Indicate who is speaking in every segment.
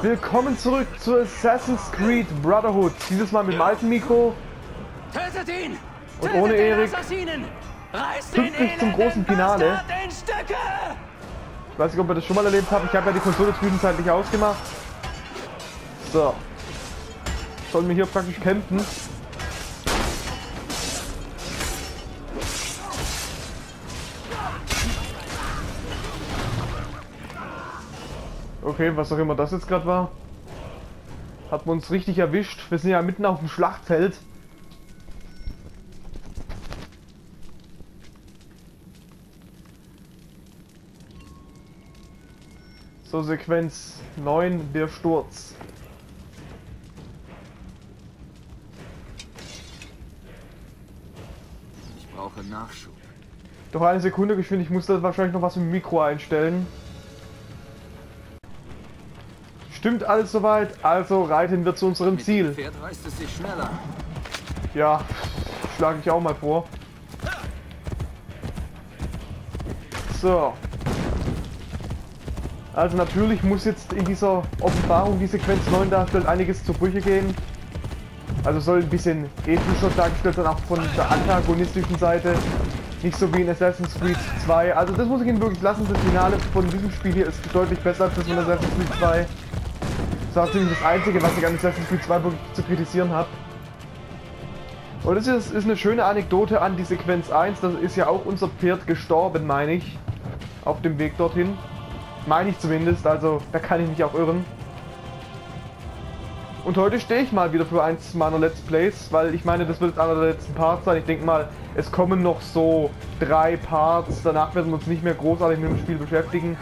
Speaker 1: Willkommen zurück zu Assassin's Creed Brotherhood. Dieses Mal mit dem alten Mikro.
Speaker 2: Tötet ihn!
Speaker 1: Und ohne Erik.
Speaker 2: Pünktlich
Speaker 1: zum großen Finale.
Speaker 2: In Stücke!
Speaker 1: Ich weiß nicht, ob ihr das schon mal erlebt habt. Ich habe ja die Konsole zwischenzeitlich ausgemacht. So. Sollen wir hier praktisch campen. Okay, was auch immer das jetzt gerade war. Hat man uns richtig erwischt. Wir sind ja mitten auf dem Schlachtfeld. So, Sequenz 9, der Sturz.
Speaker 2: Ich brauche Nachschub.
Speaker 1: Doch eine Sekunde, ich muss da wahrscheinlich noch was im Mikro einstellen. Stimmt alles soweit, also reiten wir zu unserem Ziel.
Speaker 2: Mit dem Pferd reißt es sich schneller.
Speaker 1: Ja, schlage ich auch mal vor. So. Also natürlich muss jetzt in dieser Offenbarung, die Sequenz 9 darstellt, einiges zu Brüche gehen. Also soll ein bisschen ethischer dargestellt sein, auch von der antagonistischen Seite. Nicht so wie in Assassin's Creed 2. Also das muss ich Ihnen wirklich lassen. Das Finale von diesem Spiel hier ist deutlich besser als das von Assassin's Creed 2. Das war ziemlich das Einzige, was ich an Assassin's Creed 2 wirklich zu kritisieren habe. Und das ist eine schöne Anekdote an die Sequenz 1. Das ist ja auch unser Pferd gestorben, meine ich. Auf dem Weg dorthin. Meine ich zumindest, also da kann ich mich auch irren. Und heute stehe ich mal wieder für eins meiner Let's Plays, weil ich meine, das wird einer der letzten Parts sein. Ich denke mal, es kommen noch so 3 Parts. Danach werden wir uns nicht mehr großartig mit dem Spiel beschäftigen.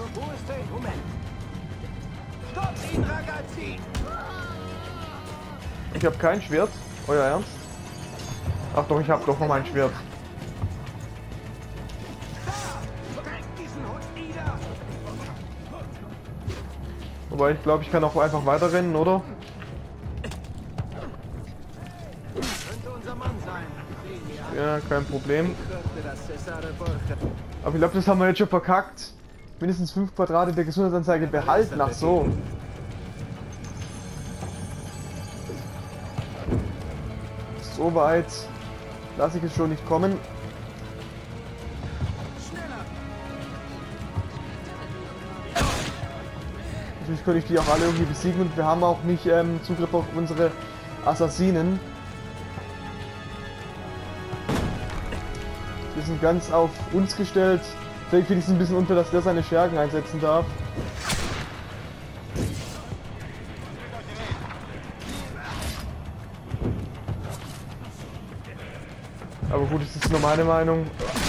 Speaker 1: Ich habe kein Schwert. Euer Ernst? Ach doch, ich habe doch noch mein Schwert. Wobei ich glaube, ich kann auch einfach weiterrennen, oder? Ja, kein Problem. Aber ich glaube, das haben wir jetzt schon verkackt. Mindestens 5 Quadrate der Gesundheitsanzeige behalten. Ach so. So weit lasse ich es schon nicht kommen. Natürlich könnte ich die auch alle irgendwie besiegen und wir haben auch nicht Zugriff auf unsere Assassinen. Wir sind ganz auf uns gestellt. Vielleicht finde ich es ein bisschen unfair, dass der seine Schergen einsetzen darf. Aber gut, das ist nur meine Meinung.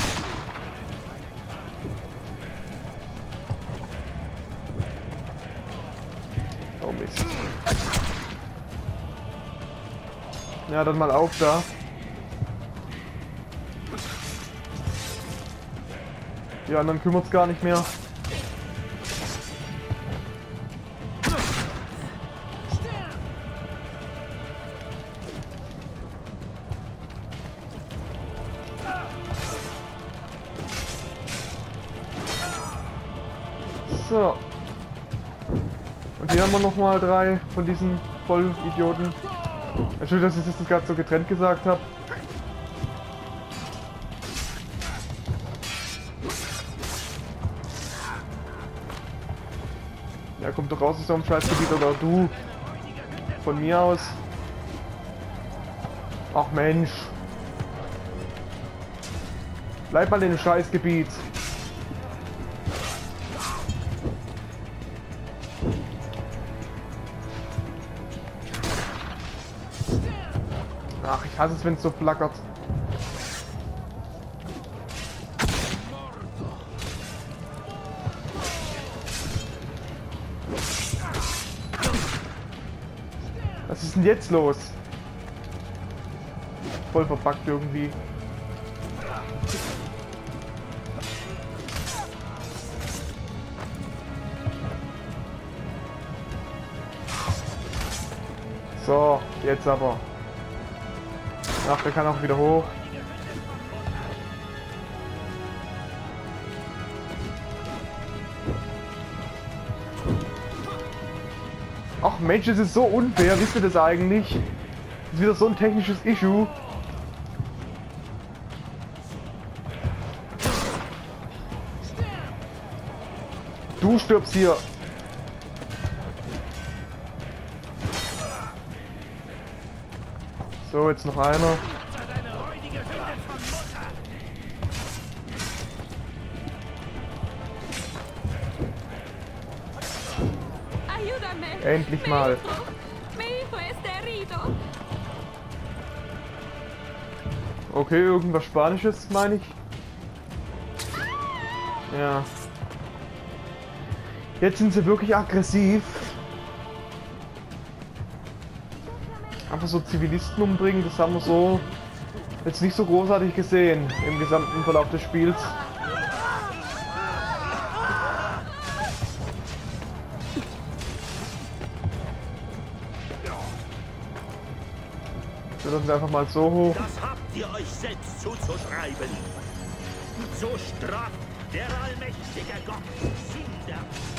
Speaker 1: Oh Mist. Ja, dann mal auf da. Die anderen kümmert es gar nicht mehr. So. Und hier haben wir nochmal 3 von diesen Vollidioten. Entschuldigung, dass ich das gerade so getrennt gesagt habe. Ja, kommt doch raus aus so einem Scheißgebiet oder du. Von mir aus. Ach Mensch. Bleib mal in dem Scheißgebiet. Ach, ich hasse es, wenn es so flackert. Was ist denn jetzt los? Voll verpackt irgendwie. So, jetzt aber. Ach, der kann auch wieder hoch. Ach Mensch, das ist so unfair, wisst ihr das eigentlich? Das ist wieder so ein technisches Issue. Du stirbst hier. So, jetzt noch einer. Endlich mal. Okay, irgendwas Spanisches, meine ich. Ja. Jetzt sind sie wirklich aggressiv. Einfach so Zivilisten umbringen, das haben wir so jetzt nicht so großartig gesehen im gesamten Verlauf des Spiels. Wir lassen einfach mal so hoch.
Speaker 3: Das habt ihr euch selbst zuzuschreiben. So straft der allmächtige Gott Sünder.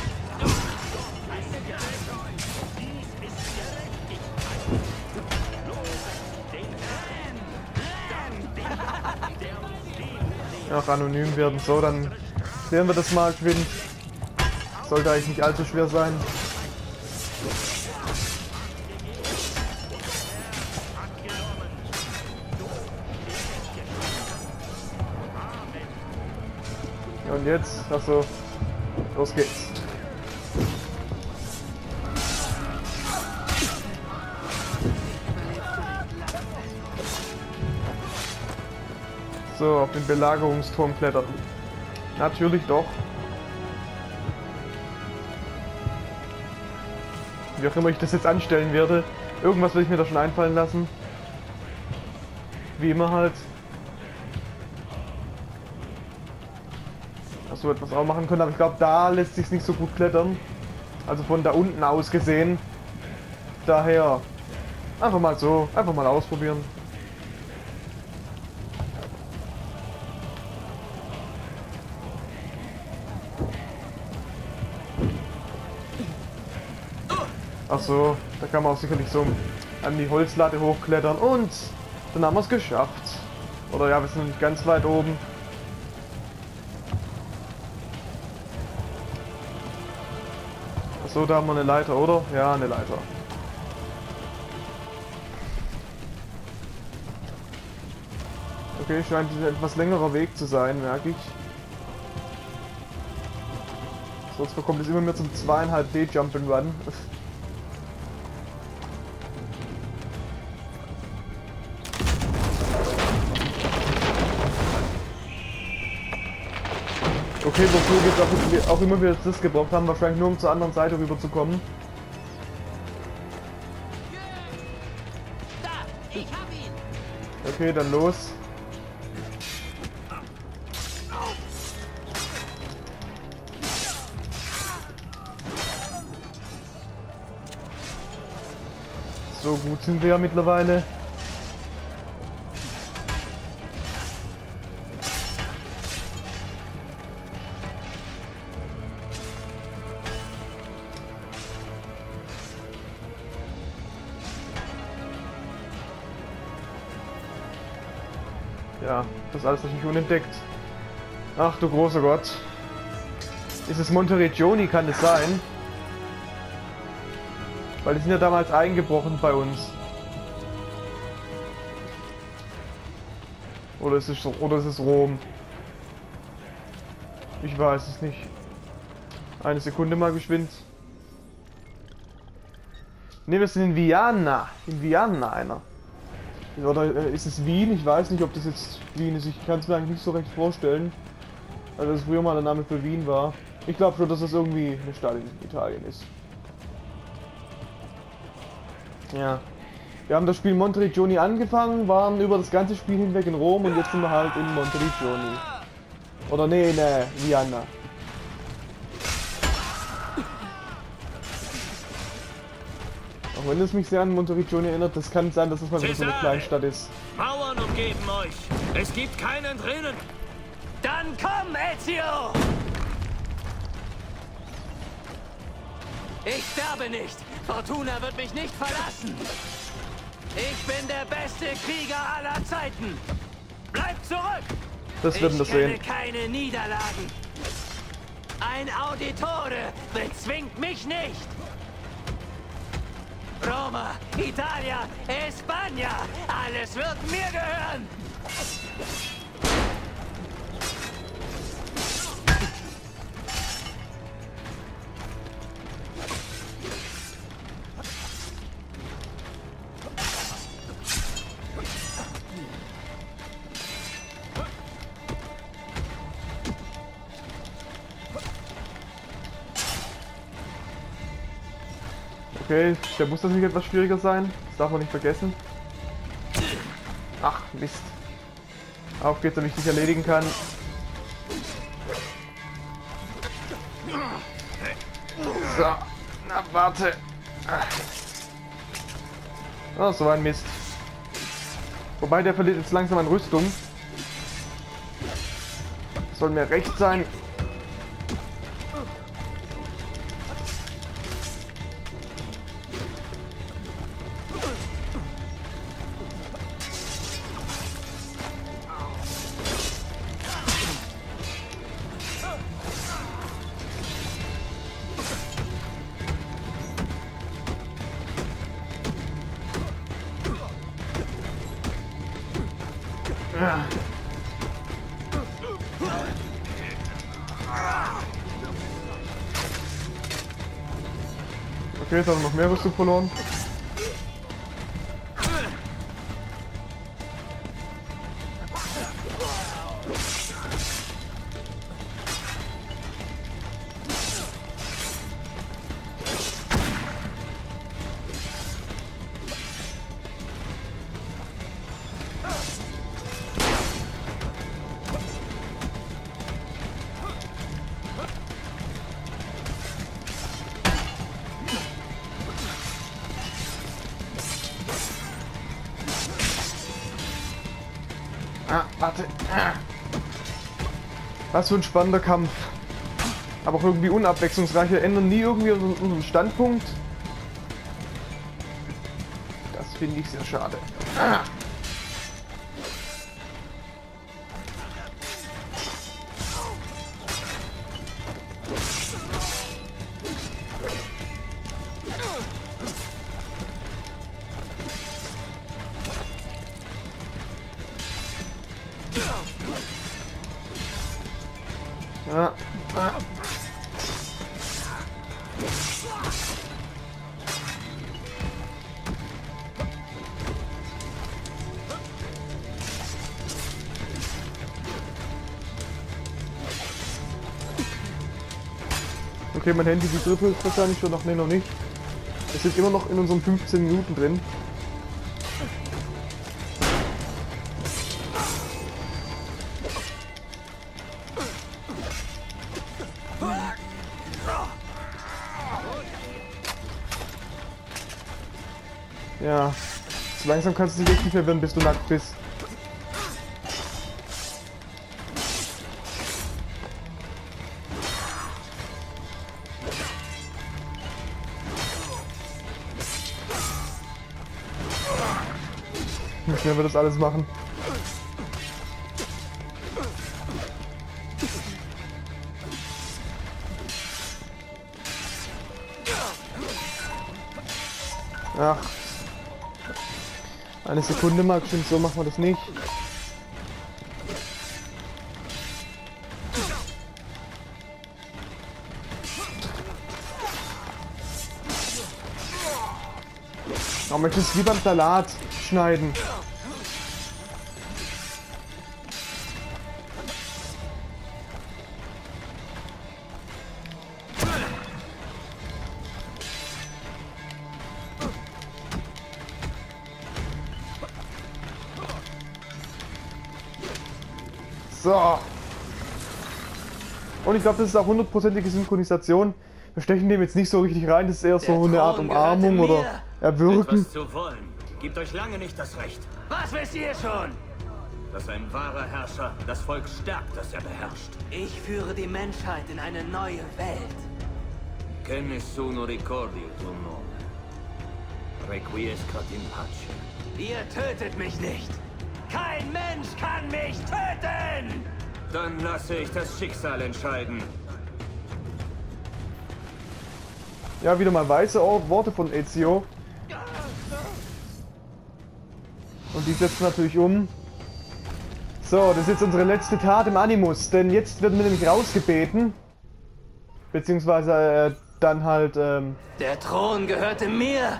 Speaker 3: Dies ist Gerechtigkeit. Lobet den Herrn. Dank dem, der uns dient.
Speaker 1: Auch anonym werden. So, dann klären wir das mal geschwind. Sollte eigentlich nicht allzu schwer sein. Und jetzt, achso, los geht's. So, auf den Belagerungsturm klettern. Natürlich doch. Wie auch immer ich das jetzt anstellen werde. Irgendwas will ich mir da schon einfallen lassen. Wie immer halt. So etwas auch machen können, aber ich glaube, da lässt sich nicht so gut klettern. Also von da unten aus gesehen. Daher einfach mal so, einfach mal ausprobieren. Ach so, da kann man auch sicherlich so an die Holzlatte hochklettern und dann haben wir es geschafft. Oder ja, wir sind nicht ganz weit oben. So, da haben wir eine Leiter, oder? Ja, eine Leiter. Okay, scheint ein etwas längerer Weg zu sein, merke ich. Sonst kommt es immer mehr zum 2,5D Jump'n'Run. Okay, wofür wir jetzt auch immer wieder das gebraucht haben, wahrscheinlich nur um zur anderen Seite rüber zu kommen. Okay, dann los. So gut sind wir ja mittlerweile. Ja, das ist alles natürlich unentdeckt. Ach du großer Gott. Ist es Monteriggioni, kann es sein? Weil die sind ja damals eingebrochen bei uns. Oder ist es Rom? Ich weiß es nicht. Eine Sekunde mal geschwind. Ne, wir sind in Viana. In Viana einer. Oder ist es Wien? Ich weiß nicht, ob das jetzt Wien ist. Ich kann es mir eigentlich nicht so recht vorstellen. Also dass früher mal der Name für Wien war. Ich glaube schon, dass das irgendwie eine Stadt in Italien ist. Ja. Wir haben das Spiel Monteriggioni angefangen, waren über das ganze Spiel hinweg in Rom und jetzt sind wir halt in Monteriggioni. Oder nee, Viana. Auch wenn es mich sehr an Monteriggioni erinnert, das kann sein, dass es mal wieder so eine Kleinstadt ist.
Speaker 3: Mauern umgeben euch. Es gibt keinen drinnen. Dann komm, Ezio!
Speaker 2: Ich sterbe nicht. Fortuna wird mich nicht verlassen. Ich bin der beste Krieger aller Zeiten. Bleib zurück.
Speaker 1: Das werden wir sehen.
Speaker 2: Ich kenne keine Niederlagen. Ein Auditore bezwingt mich nicht. Roma, Italia, España, alles wird mir gehören.
Speaker 1: Okay, der muss natürlich etwas schwieriger sein. Das darf man nicht vergessen. Ach, Mist. Auf geht's, damit ich dich erledigen kann. So, na warte. Oh, so ein Mist. Wobei, der verliert jetzt langsam an Rüstung. Soll mir recht sein. Okay, jetzt haben wir noch mehr Rüstung verloren. Warte. Was für ein spannender Kampf. Aber auch irgendwie unabwechslungsreich. Wir ändern nie irgendwie unseren Standpunkt. Das finde ich sehr schade. Ja. Okay, mein Handy, die dritte ist wahrscheinlich schon noch, ne, noch nicht. Wir sind immer noch in unseren 15 Minuten drin. Ja, so langsam kannst du nicht wirklich mehr werden, bis du nackt bist. Wie schnell wir das alles machen. Ach. Eine Sekunde mal, bestimmt so machen wir das nicht. Aber möchte es wie beim Salat schneiden. So. Und ich glaube, das ist auch 100%ige Synchronisation. Wir stechen dem jetzt nicht so richtig rein, das ist eher so eine Art Umarmung oder Erwürgen.
Speaker 3: Etwas zu wollen, gibt euch lange nicht das Recht.
Speaker 2: Was wisst ihr schon?
Speaker 3: Dass ein wahrer Herrscher das Volk stärkt, das er beherrscht.
Speaker 2: Ich führe die Menschheit in eine neue Welt. Che nessuno ricordi il tuo nome. Requiescat in pace. Ihr tötet mich nicht! Kein Mensch kann mich töten! Dann lasse ich das Schicksal entscheiden.
Speaker 1: Ja, wieder mal weise Worte von Ezio. Und die setzen natürlich um. So, das ist jetzt unsere letzte Tat im Animus, denn jetzt werden wir nämlich rausgebeten. Beziehungsweise dann halt,
Speaker 2: Der Thron gehörte mir!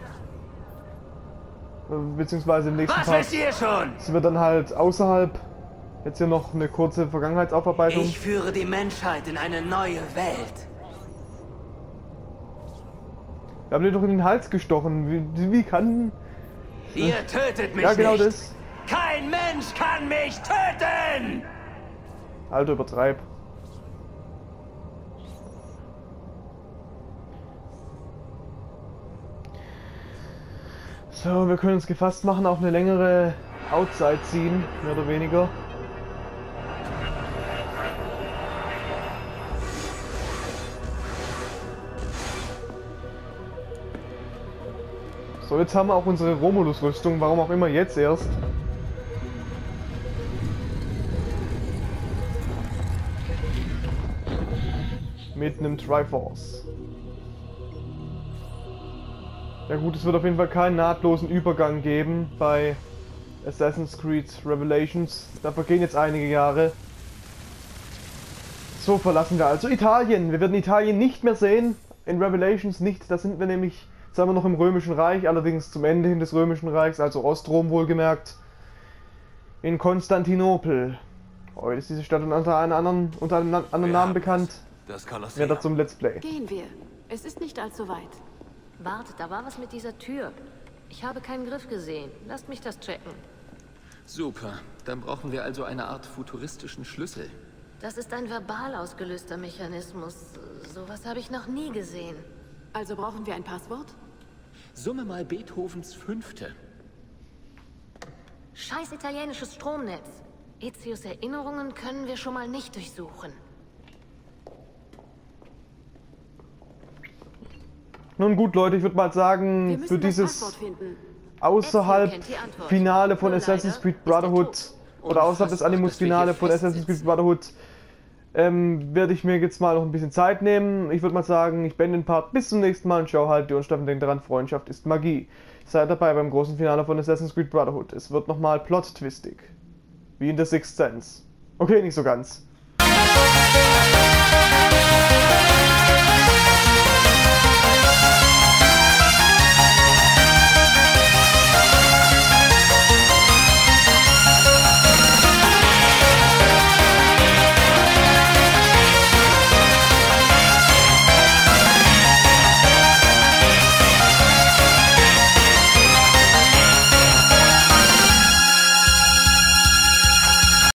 Speaker 1: beziehungsweise im nächsten
Speaker 2: Was
Speaker 1: Part
Speaker 2: wisst ihr schon?
Speaker 1: sind wir dann halt außerhalb. Jetzt hier noch eine kurze Vergangenheitsaufarbeitung.
Speaker 2: Ich führe die Menschheit in eine neue Welt.
Speaker 1: Wir haben dir doch in den Hals gestochen. Wie kann...
Speaker 2: Ihr tötet mich
Speaker 1: Ja, genau
Speaker 2: nicht!
Speaker 1: das.
Speaker 2: Kein Mensch kann mich töten!
Speaker 1: Alter, übertreib. So, wir können uns gefasst machen, auch eine längere Outside ziehen, mehr oder weniger. So, jetzt haben wir auch unsere Romulus-Rüstung, warum auch immer jetzt erst. Mit einem Triforce. Ja gut, es wird auf jeden Fall keinen nahtlosen Übergang geben bei Assassin's Creed Revelations. Da vergehen jetzt einige Jahre. So, verlassen wir also Italien. Wir werden Italien nicht mehr sehen. In Revelations nicht. Da sind wir nämlich, sagen wir, noch im Römischen Reich. Allerdings zum Ende hin des Römischen Reichs, also Ostrom wohlgemerkt. In Konstantinopel. Heute ist diese Stadt unter einem anderen Namen bekannt.
Speaker 2: Das Kolosseum.
Speaker 1: Ja, dazu im Let's Play.
Speaker 4: Gehen wir. Es ist nicht allzu weit.
Speaker 5: Wartet, da war was mit dieser Tür. Ich habe keinen Griff gesehen. Lasst mich das checken.
Speaker 6: Super. Dann brauchen wir also eine Art futuristischen Schlüssel.
Speaker 5: Das ist ein verbal ausgelöster Mechanismus. Sowas habe ich noch nie gesehen.
Speaker 4: Also brauchen wir ein Passwort?
Speaker 6: Summe mal Beethovens 5.
Speaker 5: Scheiß italienisches Stromnetz. Ezios Erinnerungen können wir schon mal nicht durchsuchen.
Speaker 1: Nun gut, Leute, ich würde mal sagen,
Speaker 4: Wir
Speaker 1: für
Speaker 4: müssen das Passwort
Speaker 1: dieses
Speaker 4: finden.
Speaker 1: außerhalb
Speaker 5: Ezio kennt die Antwort.
Speaker 1: Finale von
Speaker 5: Nur
Speaker 1: Assassin's
Speaker 5: leider
Speaker 1: Creed
Speaker 5: ist er
Speaker 1: Brotherhood
Speaker 5: tot.
Speaker 1: oder außerhalb des
Speaker 6: Unfassbar,
Speaker 1: Animus-Finale
Speaker 6: dass wir
Speaker 1: von
Speaker 6: hier
Speaker 1: Assassin's Creed
Speaker 6: festsitzen.
Speaker 1: Brotherhood werde ich mir jetzt mal noch ein bisschen Zeit nehmen. Ich würde mal sagen, ich beende den Part bis zum nächsten Mal und schau halt die Unstaffen denkt daran, Freundschaft ist Magie. Seid dabei beim großen Finale von Assassin's Creed Brotherhood. Es wird nochmal plot-twistig. Wie in The Sixth Sense. Okay, nicht so ganz.